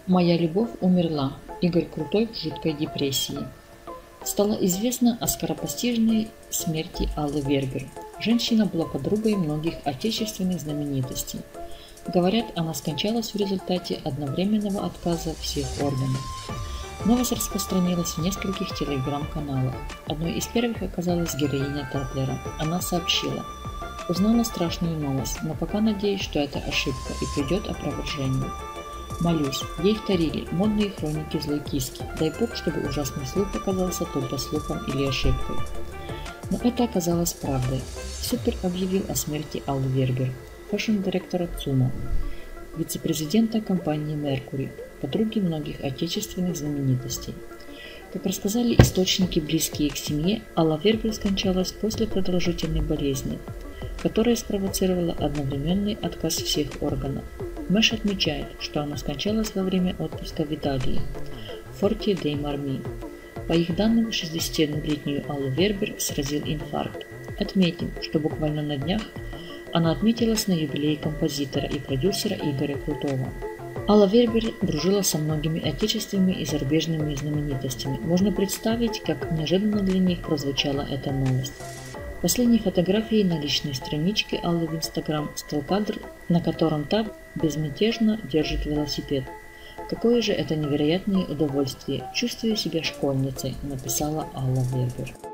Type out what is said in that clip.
Моя любовь умерла. Игорь Крутой в жуткой депрессии. Стало известно о скоропостижной смерти Аллы Вербер. Женщина была подругой многих отечественных знаменитостей. Говорят, она скончалась в результате одновременного отказа всех органов. Новость распространилась в нескольких телеграм-каналах. Одной из первых оказалась героиня Татлера. Она сообщила: «Узнала страшную новость, но пока надеюсь, что это ошибка и придет опровержение. Молюсь, ей вторили модные хроники злой киски. Дай бог, чтобы ужасный слух оказался только слухом или ошибкой». Но это оказалось правдой. Супер объявил о смерти Аллы Вербер, фэшн-директора ЦУМа, вице-президента компании Mercury, подруги многих отечественных знаменитостей. Как рассказали источники, близкие к семье, Алла Вербер скончалась после продолжительной болезни, которая спровоцировала одновременный отказ всех органов. Мэш отмечает, что она скончалась во время отпуска в Италии, в форте дей Марми. По их данным, 61-летнюю Аллу Вербер сразил инфаркт. Отметим, что буквально на днях она отметилась на юбилее композитора и продюсера Игоря Крутого. Алла Вербер дружила со многими отечественными и зарубежными знаменитостями. Можно представить, как неожиданно для них прозвучала эта новость. Последней фотографией на личной страничке Аллы в Instagram стал кадр, на котором та безмятежно держит велосипед. «Какое же это невероятное удовольствие! Чувствую себя школьницей», написала Алла Вербер.